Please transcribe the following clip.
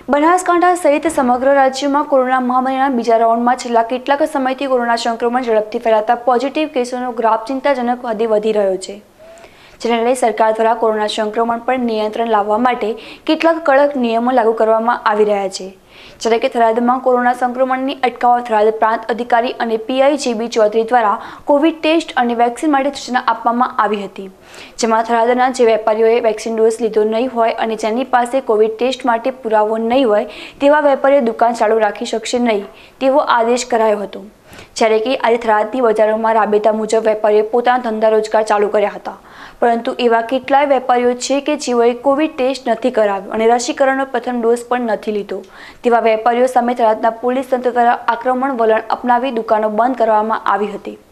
બનાસકાંઠા સહિત સમગ્ર રાજ્યમાં કોરોના મહામારીના બીજા રાઉન્ડમાં છેલ્લા કેટલાક સમયથી કોરોના સંક્રમણ ઝડપથી ફેલાતા પોઝિટિવ કેસોનો ગ્રાફ ચિંતાજનક હદે વધી રહ્યો છે, જેને લઈ સરકાર દ્વારા કોરોના સંક્રમણ પર નિયંત્રણ લાવવા માટે કેટલાક કડક નિયમો લાગુ કરવામાં આવી રહ્યા છે. જ્યારે કે થરાદમાં કોરોના સંક્રમણની અટકાવવા થરાદ પ્રાંત અધિકારી અને પીઆઈ જેબી ચૌધરી દ્વારા કોવિડ ટેસ્ટ અને વેક્સિન માટે સૂચના આપવામાં આવી હતી, જેમાં થરાદના જે વેપારીઓએ વેક્સિન ડોઝ લીધો નહીં હોય અને જેની પાસે કોવિડ ટેસ્ટ માટે પુરાવો નહીં હોય તેવા વેપારીઓ દુકાન ચાલુ રાખી શકશે નહીં તેવો આદેશ કરાયો હતો. જ્યારે કે આજે થરાદની બજારોમાં રાબેતા મુજબ વેપારીઓએ પોતાના ધંધા રોજગાર ચાલુ કર્યા હતા, પરંતુ એવા કેટલાય વેપારીઓ છે કે જેઓએ કોવિડ ટેસ્ટ નથી કરાવ્યો અને રસીકરણનો પ્રથમ ડોઝ પણ નથી લીધો. તેવા વેપારીઓ સામે થરાદના પોલીસ તંત્ર દ્વારા આક્રમણ વલણ અપનાવી દુકાનો બંધ કરવામાં આવી હતી.